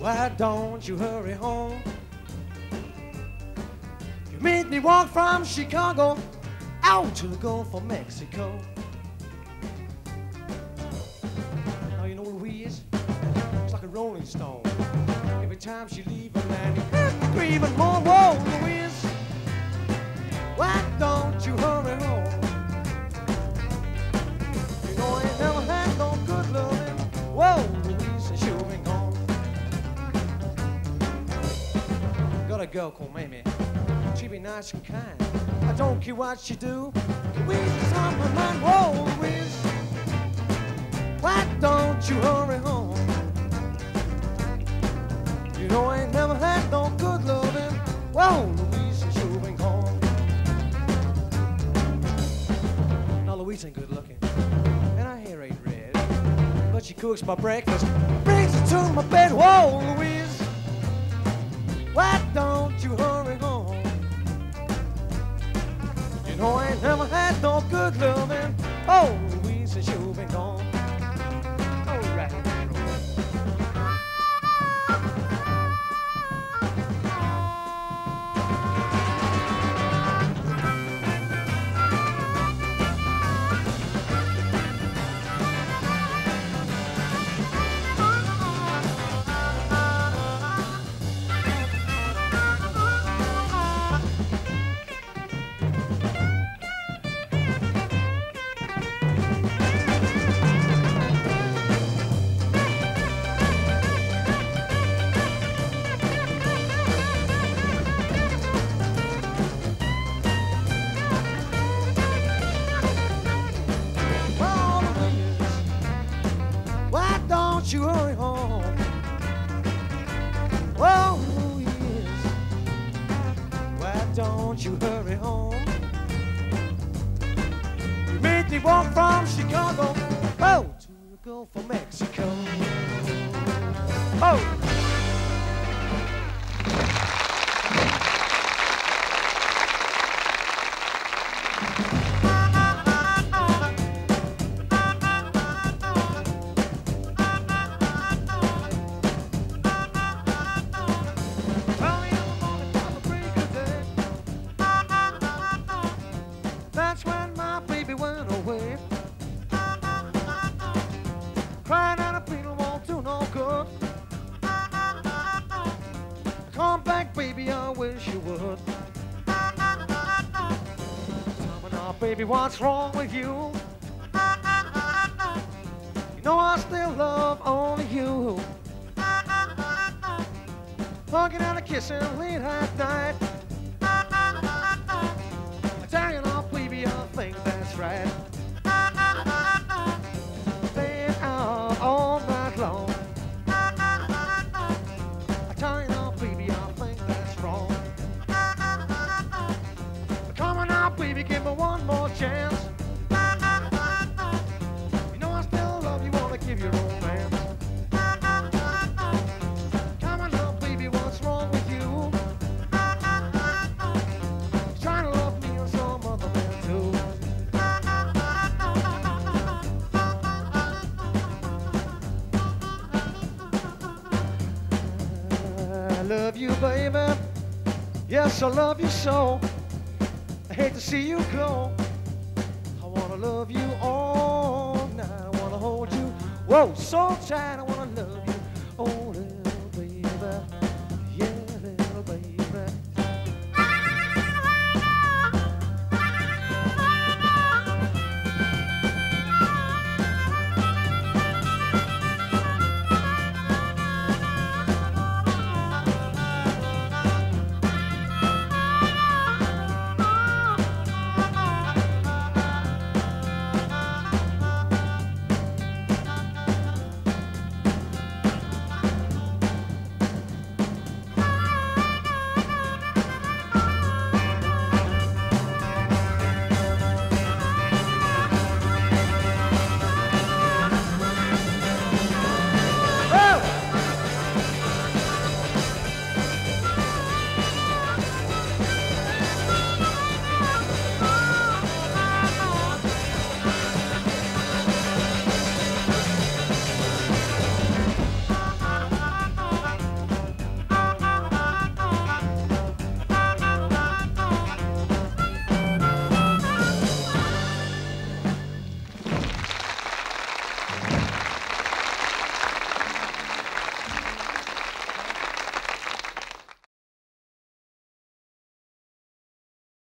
Why don't you hurry home? You made me walk from Chicago out to the Gulf of Mexico. Now you know Louise, it's like a rolling stone. Every time she leaves a land, you have to grieve and more. Whoa, Louise, why don't you hurry home? You know I ain't never had no good loving. Whoa, Louise, and you ain't home. Got a girl called Mamie. She be nice and kind. I don't care what she do. Louise is on my mind. Whoa, Louise, why don't you hurry home? You know I ain't never had no good loving. Whoa, Louise, and you ain't home. Now Louise ain't good looking, and her hair ain't red, but she cooks my breakfast, brings it to my bed. Whoa, Louise, why don't you hurry home? You know I ain't never had no good loving. Oh, Louise, since you've been gone. All right. You hurry home. Oh, yes. Why don't you hurry home? You made me walk from Chicago, oh, to the Gulf of Mexico. Oh. That's when my baby went away, crying out a feeling won't do no good. Come back, baby, I wish you would. Tell me now, baby, what's wrong with you? You know I still love only you. Hugging and a kissing late at night. I tell you now, baby, I think that's right. Staying out all night long. I tell you now, baby, I think that's wrong. Come on now, baby, give me one more chance. You know I still love you, wanna give you romance. Come on now, baby, what's wrong with you? You're trying to love me or some other man too. I love you, baby. Yes, I love you so. I hate to see you go. I wanna love you all night. I wanna hold you, whoa, so tight. I wanna love you, oh, little baby.